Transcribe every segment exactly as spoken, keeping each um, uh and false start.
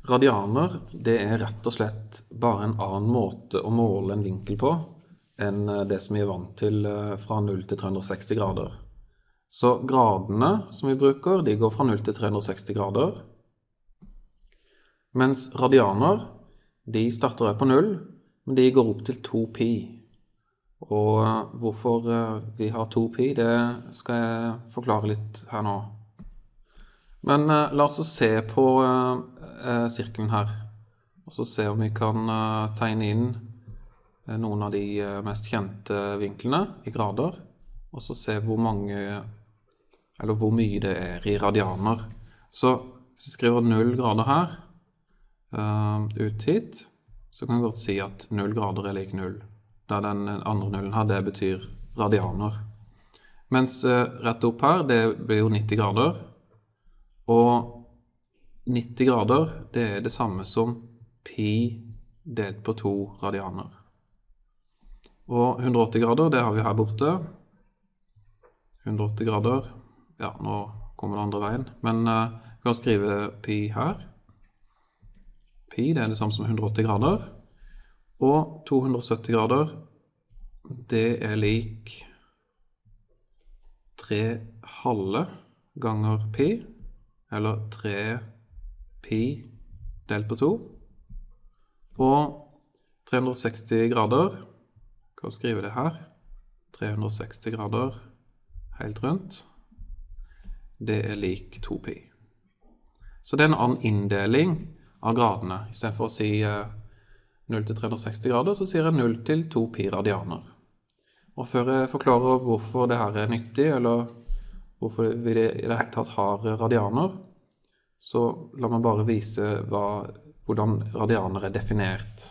Radianer, det er rett og slett bare en annen måte å måle en vinkel på enn det som vi er vant til fra null til tre hundre og seksti grader. Så gradene som vi bruker, de går fra null til tre hundre og seksti grader, mens radianer, de starter på null, men de går opp til to pi. Og hvorfor vi har to pi, det skal jeg forklare litt her nå. Men uh, la oss se på uh, uh, sirkelen her, og så se om vi kan uh, tegne inn uh, noen av de uh, mest kjente vinklene i grader, og så se hvor mange, eller hvor mye det er i radianer. Så hvis jeg skriver null grader her, uh, ut hit, så kan jeg godt si at null grader er lik null. Der den andre nullen her, det betyr radianer. Mens uh, rett opp her, det blir jo nitti grader, og nitti grader, det er det samme som pi delt på to radianer. Og hundre og åtti grader, det har vi her borte. hundre og åtti grader, ja, nå kommer det andre veien. Men uh, vi kan skrive pi her. Pi, det er det samme som hundre og åtti grader. Og to hundre og sytti grader, det er lik tre halve ganger pi, eller tre pi delt på to, og tre hundre og seksti grader, kan vi skrive det her, tre hundre og seksti grader helt rundt, det er lik to pi. Så det er en annen inndeling av gradene. I stedet for å si eh, null til tre hundre og seksti grader, så sier jeg null til to pi radianer. Og før jeg forklarer hvorfor det her er nyttig, eller hvorfor vi i det hele tatt har radianer, så la meg bare vise hva, hvordan radianer er definert.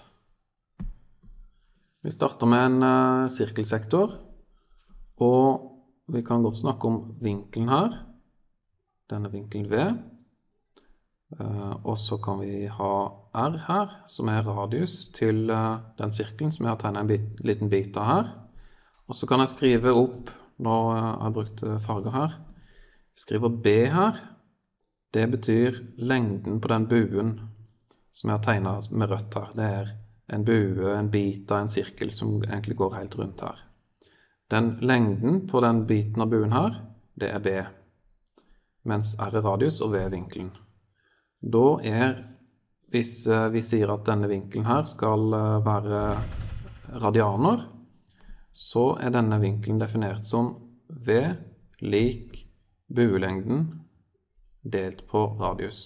Vi starter med en uh, sirkelsektor, og vi kan godt snakke om vinkelen her, denne vinkelen V, uh, og så kan vi ha R her, som er radius til uh, den sirkelen som jeg har tegnet en bit, liten bit av her, og så kan jeg skrive opp, nå har jeg brukt farger her, jeg skriver B her, det betyr lengden på den buen som jeg har tegnet med rødt her. Det er en bue, en bit av en sirkel som egentlig går helt rundt her. Den lengden på den biten av buen her, det er B, mens R er radius og V er vinkelen. Da er, hvis vi sier at denne vinkelen her skal være radianer, så er denne vinkelen definert som V lik buelengden delt på radius.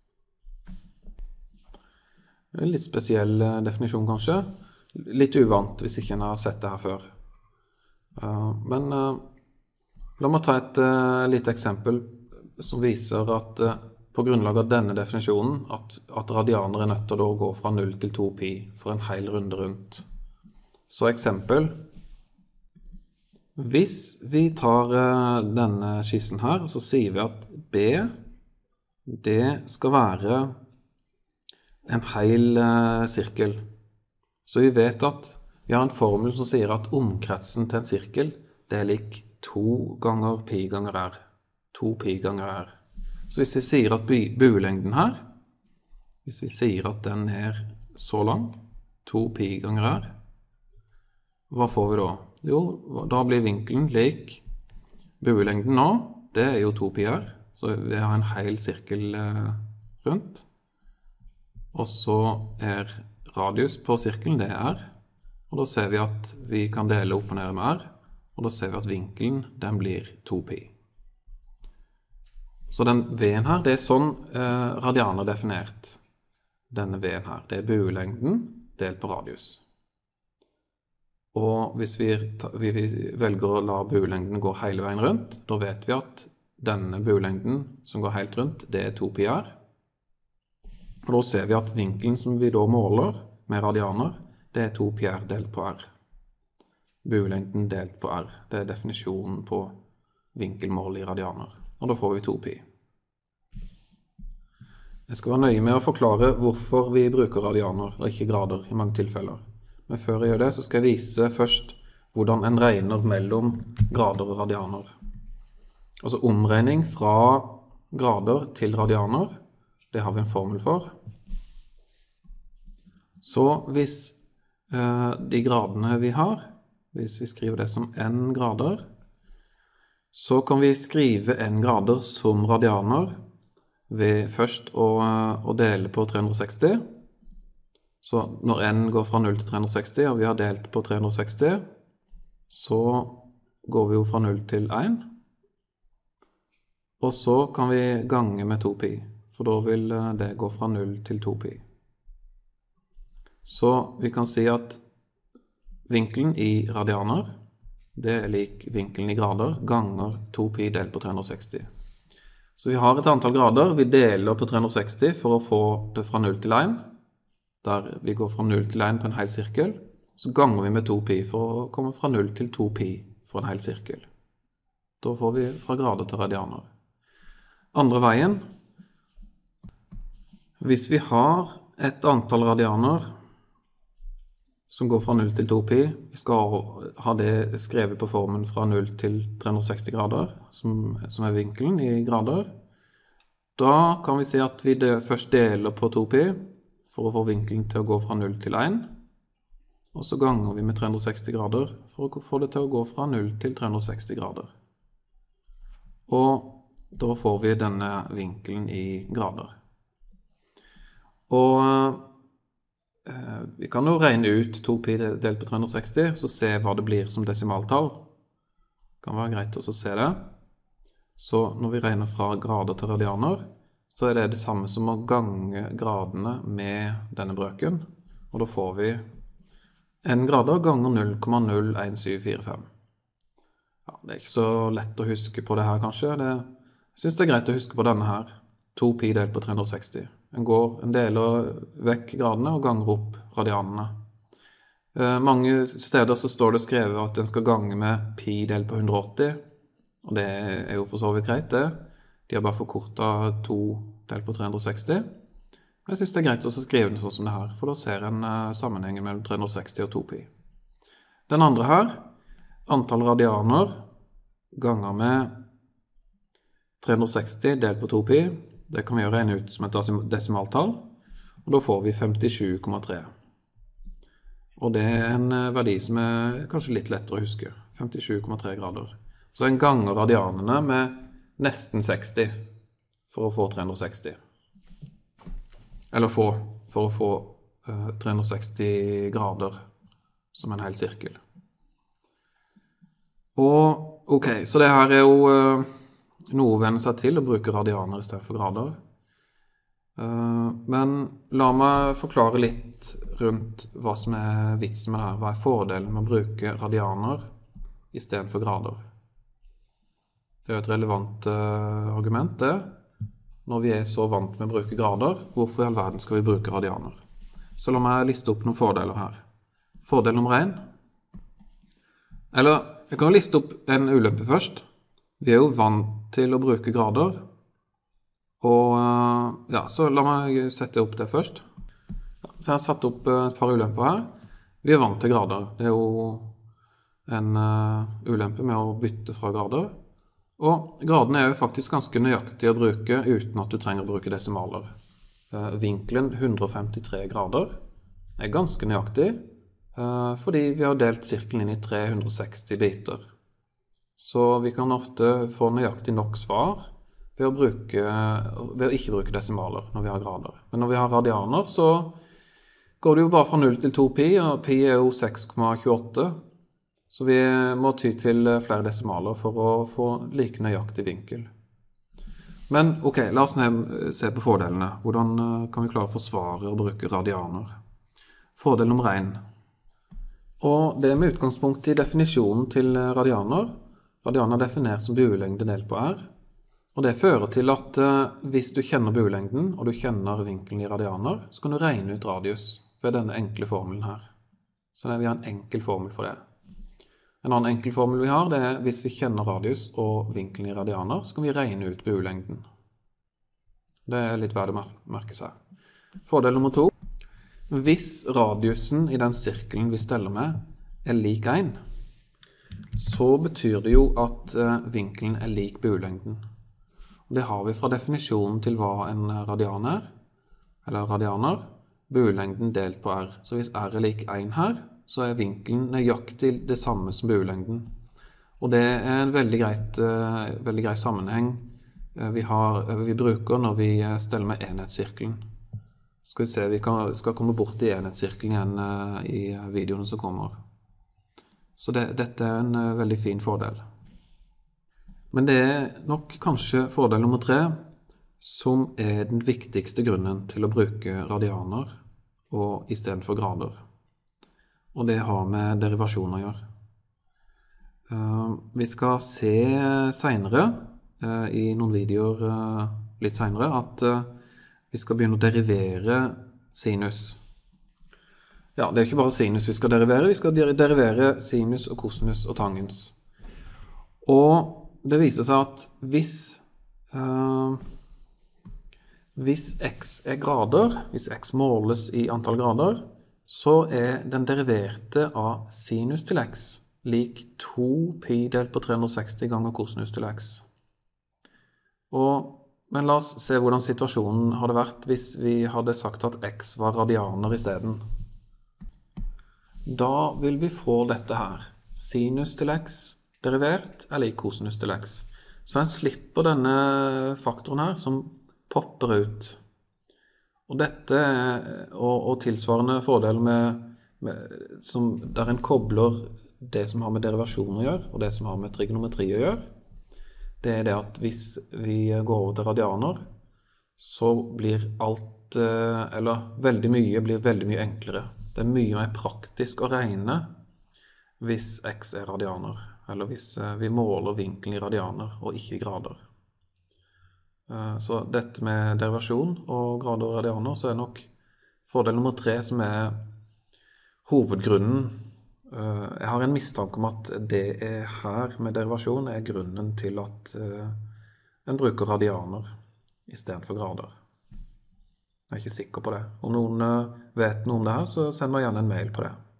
En litt spesiell definisjon kanskje. Litt uvant hvis ikke en har sett det her før. Men la meg ta et lite eksempel som viser at på grunnlag av denne definisjonen at, at radianer er nødt til å gå fra null til to pi for en hel runde rundt. Så eksempel. Hvis vi tar denne skissen her, så sier vi at B, det skal være en hel uh, sirkel. Så vi vet at vi har en formel som sier at omkretsen til en sirkel, det er lik to ganger pi ganger r. to pi ganger r. Så hvis vi sier at buelengden her, hvis vi sier at den er så lang, to pi ganger r, hva får vi da? Jo, da blir vinkelen lik buelengden nå, det er jo to pi r, så vi har en hel sirkel uh, rundt. Og så er radius på sirkelen, det er r. Og da ser vi at vi kan dele opp og ned med r. Og da ser vi at vinkelen, den blir to pi. Så den V-en her, det er sånn eh, radianer definert. Denne V-en her, det er buelengden delt på radius. Og hvis vi, vi, vi velger å la buelengden gå hele veien rundt, da vet vi at denne buelengden som går helt rundt, det er to pi r. Og da ser vi at vinkelen som vi da måler med radianer, det er to pi r delt på r. Buelengden delt på r, det er definisjonen på vinkelmål i radianer. Og da får vi to pi. Jeg skal være nøye med å forklare hvorfor vi bruker radianer, og ikke grader i mange tilfeller. Men før jeg gjør det, så skal jeg vise først hvordan en regner mellom grader og radianer. Altså omregning fra grader til radianer, det har vi en formel for. Så hvis uh, de gradene vi har, hvis vi skriver det som n grader, så kan vi skrive n grader som radianer ved først å, å dele på tre hundre seksti. Så når n går fra null til tre hundre seksti, og vi har delt på tre hundre seksti, så går vi jo fra null til én. Og så kan vi gange med to pi, for da vil det gå fra null til to pi. Så vi kan si at vinkelen i radianer, det er lik vinkelen i grader, ganger to pi delt på tre hundre seksti. Så vi har et antall grader, vi deler på tre hundre seksti for å få det fra null til én, der vi går fra null til én på en hel sirkel, så ganger vi med to pi for å komme fra null til to pi for en hel sirkel. Da får vi fra grader til radianer. Andre veien, hvis vi har et antall radianer som går fra null til to pi, vi skal ha det skrevet på formen fra null til tre hundre seksti grader, som, som er vinkelen i grader, da kan vi si at vi de, først deler på to pi for å få vinkelen til å gå fra null til én, og så ganger vi med tre hundre seksti grader for å få det til å gå fra null til tre hundre seksti grader. Og da får vi denne vinkelen i grader. Og eh, vi kan jo regne ut to pi delt på tre hundre seksti, så se hva det blir som desimaltall. Det kan være greit å se det. Så når vi regner fra grader til radianer, så er det det samme som å gange gradene med denne brøken. Og da får vi n grader ganger null komma null en syv fire fem. Ja, det er ikke så lett å huske på det her kanskje. Det Jeg synes det er greit å huske på denne her, to pi delt på tre hundre seksti. En, går, en deler vekk gradene og ganger opp radianene. Eh, mange steder så står det skrevet at en skal gange med pi delt på hundre åtti, og det er jo for så vidt greit det. De har bare forkortet to delt på tre hundre seksti. Men jeg synes det er greit å skrive det sånn som det her, for da ser en uh, sammenhengen mellom tre hundre seksti og to pi. Den andre her, antall radianer ganger med tre hundre seksti delt på to pi, det kan vi jo regne ut som et desimaltall, og da får vi femtisju komma tre. Og det er en verdi som er kanskje litt lettere å huske, femtisju komma tre grader. Så en ganger radianene med nesten seksti for å få tre hundre seksti. Eller få, for å få uh, tre hundre seksti grader som en hel sirkel. Og ok, så det her er jo uh, noe å vende seg til å bruke radianer i stedet for grader. Uh, men la meg forklare litt rundt hva som er vitsen med det her. Hva er fordelen med å bruke radianer i stedet for grader? Det er jo et relevant uh, argument det. Når vi er så vant med å bruke grader, hvorfor i all verden skal vi bruke radianer? Så la meg liste opp noen fordeler her. Fordel nummer én. Eller, jeg kan liste opp en ulempe først. Vi er jo vant til å bruke grader. Og ja, så la meg sette opp det først. Så jeg har satt opp et par ulemper her. Vi er vant til grader. Det er jo en uh, ulempe med å bytte fra grader. Og gradene er jo faktisk ganske nøyaktig å bruke uten at du trenger å bruke desimaler. Uh, vinkelen hundre femtitre grader er ganske nøyaktig, uh, fordi vi har delt sirkelen inn i tre hundre seksti biter. Så vi kan ofte få nøyaktig nok svar ved å, bruke, ved å ikke bruke desimaler når vi har grader. Men når vi har radianer så går det jo bare fra null til to pi, og pi er jo seks komma tjueåtte. Så vi må ty til flere desimaler for å få like nøyaktig vinkel. Men ok, la oss se på fordelene. Hvordan kan vi klare å forsvare å bruke radianer? Fordel nummer én. Og det er med utgangspunkt i definisjonen til radianer. Radianer er definert som buelengde delt på R. Og det fører til at uh, hvis du kjenner buelengden, og du kjenner vinkelen i radianer, så kan du regne ut radius ved denne enkle formelen her. Så det, vi har en enkel formel for det. En annen enkel formel vi har, det er hvis vi kjenner radius og vinkelen i radianer, så kan vi regne ut buelengden. Det er litt verdt å merke seg. Fordel nummer to. Hvis radiusen i den sirkelen vi steller med er lik én, så betyr det jo at uh, vinkelen er lik buelengden. Det har vi fra definisjonen til hva en radian er, eller radianer. buelengden delt på r. Så hvis r er lik én her, så er vinkelen nøyaktig det samme som buelengden. Og det er en veldig, greit, uh, veldig grei sammenheng uh, vi, har, uh, vi bruker når vi uh, steller med enhetssirkelen. Skal vi se, vi kan, skal komme bort i enhetssirkelen igjen uh, i videoene som kommer. Så det, dette er en uh, veldig fin fordel. Men det er nok kanskje fordel nummer tre, som er den viktigste grunnen til å bruke radianer og i stedet for grader. Og det har med derivasjon å gjøre. Uh, vi skal se senere, uh, i noen videoer uh, litt senere, at uh, vi skal begynne å derivere sinus. Ja, det er ikke bare sinus vi skal derivere, vi skal derivere sinus og kosinus og tangens. Og det viser seg at hvis, uh, hvis x er grader, hvis x måles i antall grader, så er den deriverte av sinus til x lik to pi delt på tre hundre og seksti ganger kosinus til x. Og, men la oss se hvordan situasjonen hadde vært hvis vi hadde sagt at x var radianer i stedet. Da vil vi få dette her. Sinus til x derivert er lik kosinus til x. Så en slipper denne faktoren her som popper ut. Og dette og, og tilsvarende fordel med, med, som der en kobler det som har med derivasjon å gjøre, og det som har med trigonometri å gjøre, det er det at hvis vi går over til radianer, så blir alt, eller veldig mye, blir veldig mye enklere. Det er mye mer praktisk å regne hvis x er radianer, eller hvis vi måler vinkelen i radianer og ikke i grader. Så dette med derivasjon og grader og radianer, så er nok fordel nummer tre som er hovedgrunnen. Jeg har en mistanke om at det er her med derivasjon er grunnen til at en bruker radianer i stedet for grader. Jeg er ikke sikker på det. Om noen vet noe om det her, så send meg gjerne en mail på det.